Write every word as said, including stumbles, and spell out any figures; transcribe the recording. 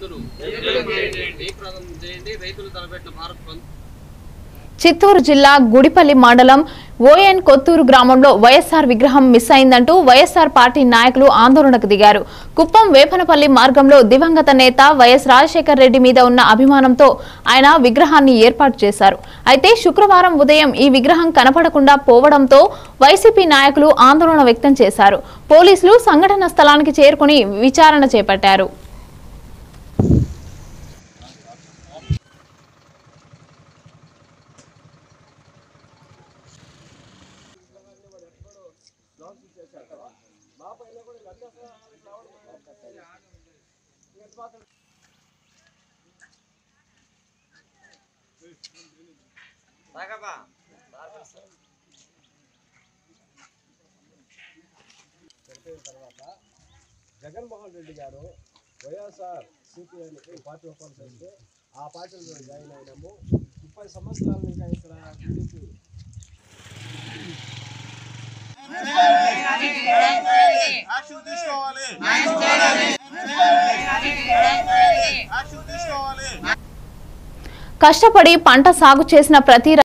చిత్తూరు జిల్లా గుడిపల్లి మండలం ఓఎన్ కొత్తూరు గ్రామంలో వైఎస్ఆర్ విగ్రహం మిస్ అయిందంటూ వైఎస్ఆర్ పార్టీ నాయకులు ఆందోళనకు దిగారు. కుప్పం వేపనపల్లి మార్గంలో దివంగత నేత వైఎస్ రాజశేఖర్ రెడ్డి మీద ఉన్న అభిమానంతో ఆయన విగ్రహాన్ని ఏర్పాటు చేశారు. అయితే శుక్రవారం ఉదయం ఈ విగ్రహం కనపడకుండా పోవడంతో వైసీపీ నాయకులు ఆందోళన వ్యక్తం చేశారు. పోలీసులు సంఘటన స్థలానికి చేరుకుని విచారణ చేపట్టారు. జగన్మోహన్ రెడ్డి గారు వైఎస్ఆర్ సిపిఐ పార్టీ ఓపెన్ చేస్తే ఆ పార్టీలో జాయిన్ అయినాము. ముప్పై సంవత్సరాల నుంచి ఇక్కడ టీడీపీ కష్టపడి పంట సాగు చేసిన ప్రతి